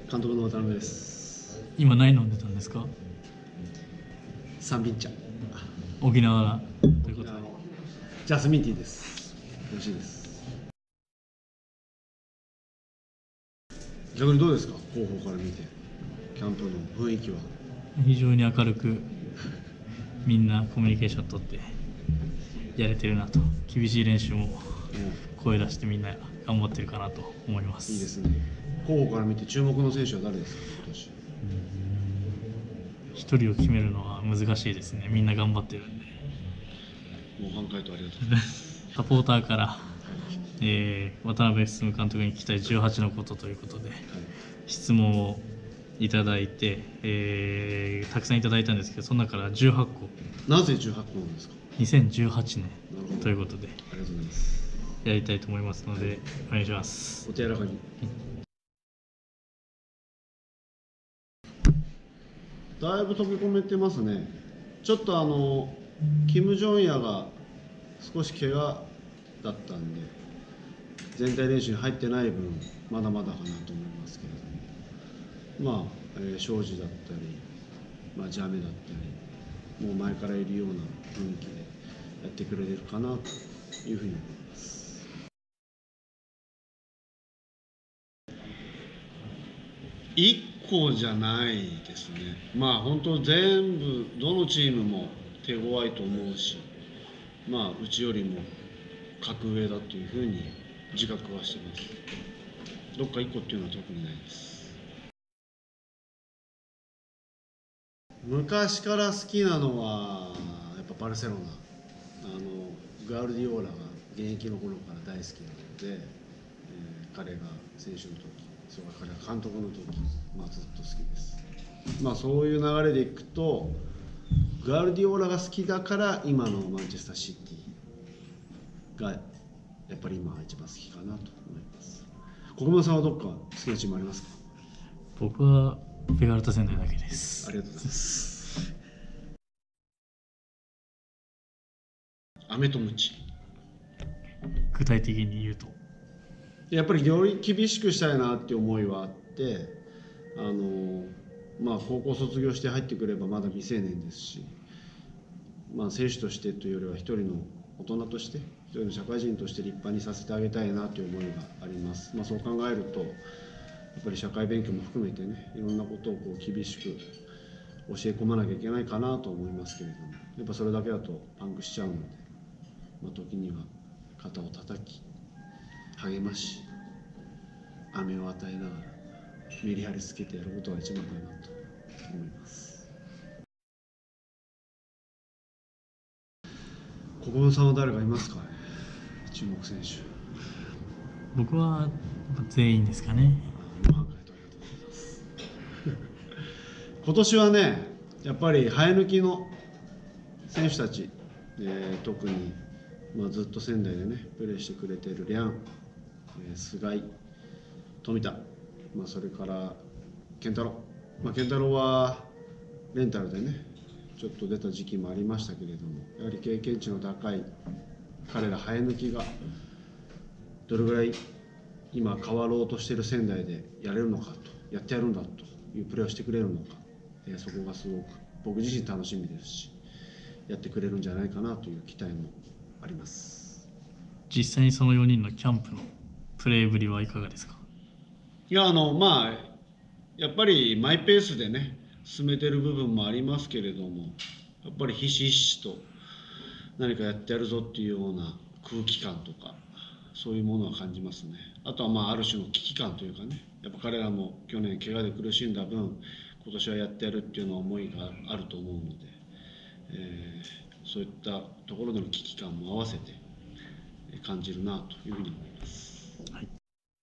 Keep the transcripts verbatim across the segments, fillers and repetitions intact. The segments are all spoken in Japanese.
監督の渡辺です。 今何飲んでたんですか？ 三品茶。 沖縄ということで。 ジャスミンティーです。美味しいです。逆にどうですか？広報から見てキャンプの雰囲気は。 非常に明るくみんなコミュニケーション取ってやれてるなと。厳しい練習も声出してみんな頑張ってるかなと思います。 いいですね。広報から見て注目の選手は誰ですか？今年。 一人を決めるのは難しいですね。みんな頑張ってるんで。 もう半回答ありがとうございます。 サポーターから、えー、渡辺進監督に聞きたいじゅうはちのことということで、はい、質問をいただいて、えー、たくさんいただいたんですけど、その中からじゅうはっこ。 なぜじゅうはっこなんですか？ にせんじゅうはちねんということで、 ありがとうございます。 やりたいと思いますので、はい、お願いします。 お手柔らかに。だいぶ飛び込めてますね。ちょっとあのキム・ジョンヤが少し怪我だったんで全体練習に入ってない分まだまだかなと思いますけれども、まあ、えー、庄司だったり、まあ、ジャメだったりもう前からいるような雰囲気でやってくれるかなというふうに思います。いっこじゃないですね。まあ本当全部どのチームも手強いと思うし、まあうちよりも格上だというふうに自覚はしてます。どっかいっこっていうのは特にないです。昔から好きなのはやっぱバルセロナ。あのガルディオーラが現役の頃から大好きなので、えー、彼が選手の時、そう彼が監督の時、まあ、ずっと好きです。まあそういう流れでいくとガルディオーラが好きだから今のマンチェスターシティがやっぱり今一番好きかなと思います。国分さんはどっか好きなチームありますか？ 僕はベガルタ仙台だけです。 ありがとうございます。飴とムチ。 具体的に言うとやっぱりより厳しくしたいなっていう思いはあって、あのまあ高校卒業して入ってくればまだ未成年ですし、まあ選手としてというよりは一人の大人として一人の社会人として立派にさせてあげたいなという思いがあります。まあ、そう考えるとやっぱり社会勉強も含めてね、いろんなことをこう厳しく教え込まなきゃいけないかなと思いますけれども、やっぱそれだけだとパンクしちゃうので、まあ、時には肩を叩き励まし飴を与えながらメリハリつけてやることが一番かなと思います。国分さんは誰かいますかね、注目選手。 僕は全員ですかね。 今年はね、やっぱり生え抜きの選手たち、えー、特に、まあ、ずっと仙台でねプレーしてくれているリャン、えー、菅井、富田、まあ、それから健太郎、まあ、健太郎はレンタルでねちょっと出た時期もありましたけれども、やはり経験値の高い彼ら生え抜きがどれぐらい今変わろうとしている仙台でやれるのかと、やってやるんだというプレーをしてくれるのか、えー、そこがすごく僕自身楽しみですし、やってくれるんじゃないかなという期待もあります。 実際にそのよにんのキャンプのプレーぶりはいかがですか？ いやあのまあやっぱりマイペースでね進めてる部分もありますけれども、やっぱりひしひしと何かやってやるぞっていうような空気感とかそういうものは感じますね。あとはまあある種の危機感というかね、やっぱ彼らも去年怪我で苦しんだ分今年はやってやるっていうの思いがあると思うので、えー、そういったところでの危機感も合わせて感じるなというふうに思います。はい、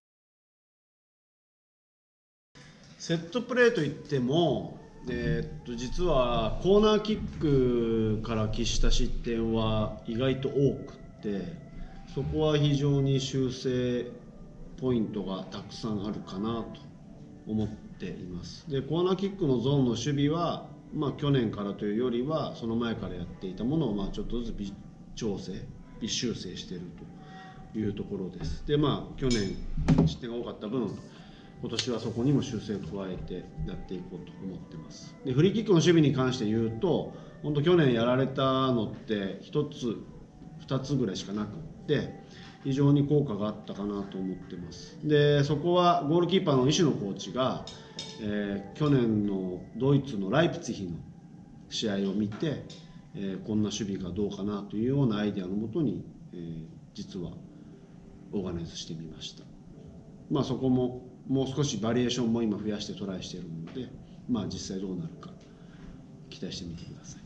セットプレーといっても、えー、っと実はコーナーキックから喫した失点は意外と多くて、そこは非常に修正ポイントがたくさんあるかなと思っています。でコーナーキックのゾーンの守備は、まあ、去年からというよりはその前からやっていたものをまあちょっとずつ微調整微修正しているというところです。でまあ去年失点が多かった分今年はそこにも修正を加えてやっていこうと思ってます。でフリーキックの守備に関して言うと、本当去年やられたのってひとつふたつぐらいしかなくって非常に効果があったかなと思ってます。でそこはゴールキーパーの西野コーチが、えー、去年のドイツのライプツィヒの試合を見て、えー、こんな守備がどうかなというようなアイデアのもとに、えー、実はオーガナイズしてみました。まあそこももう少しバリエーションも今増やしてトライしているので、まあ実際どうなるか期待してみてください。